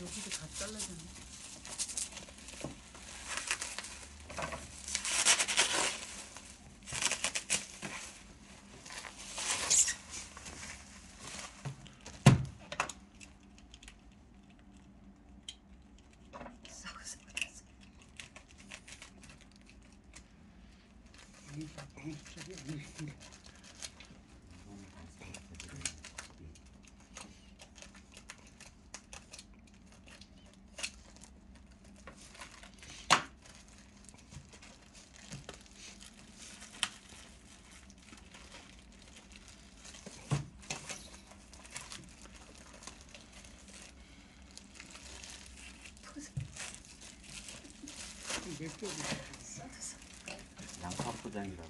여기도 다 잘라졌네. 양파 포장이라고.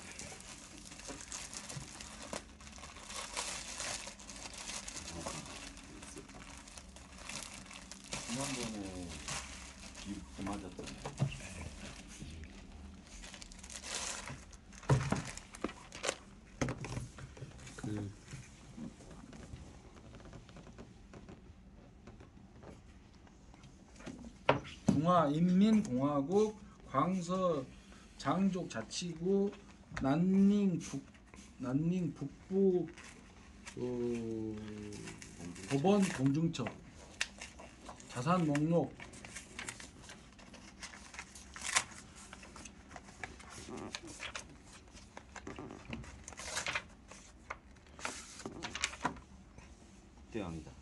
지난번에 비 맞았던데. 중화인민공화국 광서 장족 자치구 난닝 북부 법원 공증처 자산 목록 대왕이다.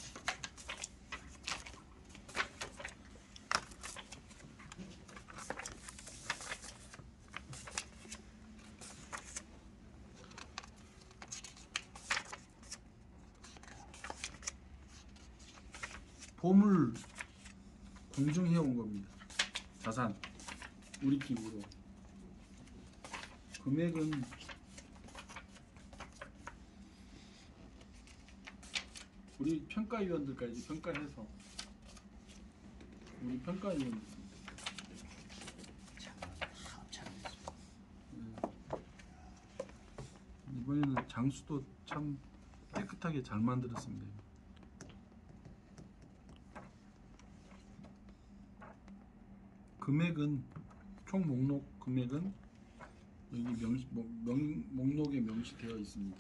보물 공증해 온 겁니다. 자산 우리 기부로 금액은 우리 평가위원들까지 평가해서 우리 평가위원들 이번에는 장수도 참 깨끗하게 잘 만들었습니다. 금액은 총 목록 금액은 여기 목록에 명시되어 있습니다.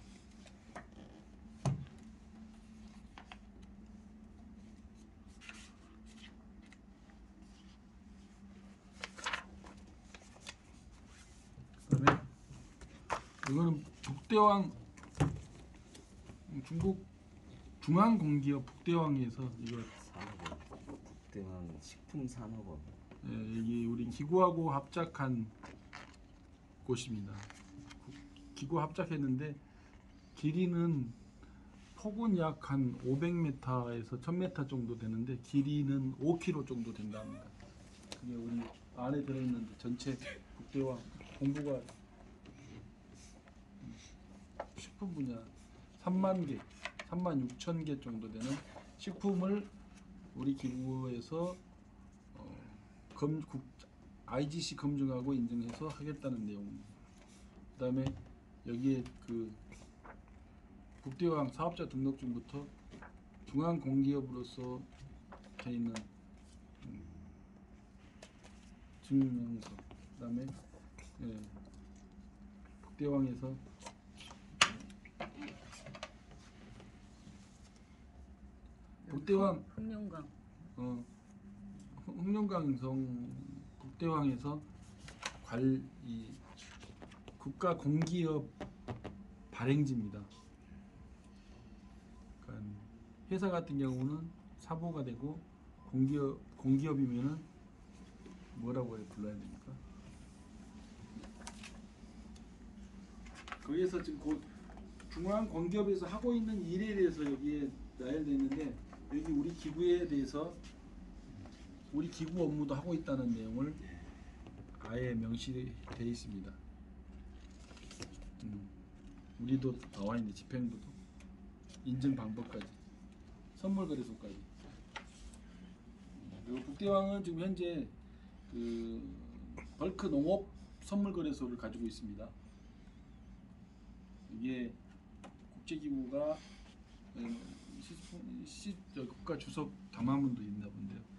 그다음에 이거는 북대왕 중국 중앙공기업 북대왕에서 이거 산업원. 북대왕 식품산업원. 예, 여기 우리 기구하고 합작한 곳입니다. 기구 합작했는데 길이는 폭은 약 한 500m에서 1000m 정도 되는데 길이는 5km 정도 된답니다. 그게 우리 안에 들어있는데 전체 북대왕 공부가 식품 분야 3만 개, 3만 6천 개 정도 되는 식품을 우리 기구에서 IGC 검증하고 인증해서 하겠다는 내용입니다. 그다음에 여기에 그 북대왕 사업자 등록증부터 중앙공기업으로서 돼 있는 증명서, 그다음에 북대왕에서 북대왕 흑룡강 흑룡강성 북대왕에서 이 국가 공기업 발행지입니다. 그러니까 회사 같은 경우는 사보가 되고 공기업이면은 뭐라고 불러야 됩니까? 거기에서 지금 곧 중앙공기업에서 하고 있는 일에 대해서 여기에 나열되어 있는데 여기 우리 기구에 대해서 우리 기구 업무도 하고 있다는 내용을 아예 명시되어 있습니다. 우리도 나와 있는 집행부도 인증 방법까지 선물 거래소까지. 그리고 북대왕은 지금 현재 그 벌크 농업 선물 거래소를 가지고 있습니다. 이게 국제기구가 국가 주석 담화문도 있나 본데요.